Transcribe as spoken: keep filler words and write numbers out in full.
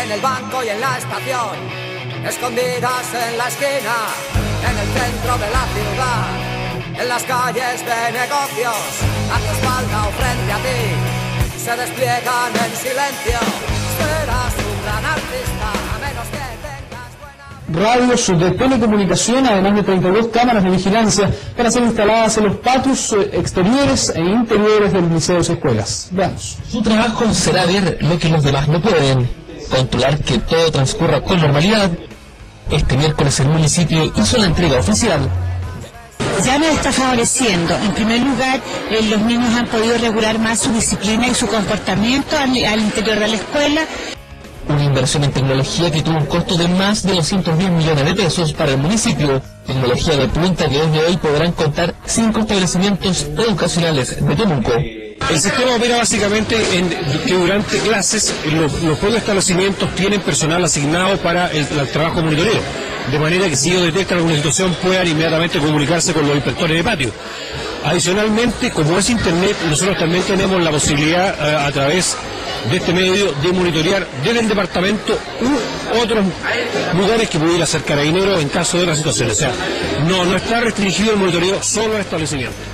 en el banco y en la estación, escondidas en la esquina, en el centro de la ciudad, en las calles de negocios, a tu espalda o frente a ti, se despliegan en silencio. Serás un gran artista, a menos que radios de telecomunicación, además de treinta y dos cámaras de vigilancia para ser instaladas en los patios exteriores e interiores de los liceos y escuelas. Veamos. Su trabajo será ver lo que los demás no pueden, controlar que todo transcurra con normalidad. Este miércoles el municipio hizo la entrega oficial. Ya nos está favoreciendo. En primer lugar, eh, los niños han podido regular más su disciplina y su comportamiento al, al interior de la escuela. Una inversión en tecnología que tuvo un costo de más de doscientos diez millones de pesos para el municipio. Tecnología de punta que desde hoy podrán contar cinco establecimientos educacionales de Temuco. El sistema opera básicamente en que durante clases los, los propios establecimientos tienen personal asignado para el, el trabajo de monitoreo, de manera que si ellos detectan alguna situación puedan inmediatamente comunicarse con los inspectores de patio. Adicionalmente, como es internet, nosotros también tenemos la posibilidad uh, a través de este medio de monitorear desde el departamento u otros lugares que pudiera ser Carabineros en caso de una situación. O sea, no, no está restringido el monitoreo solo al establecimiento.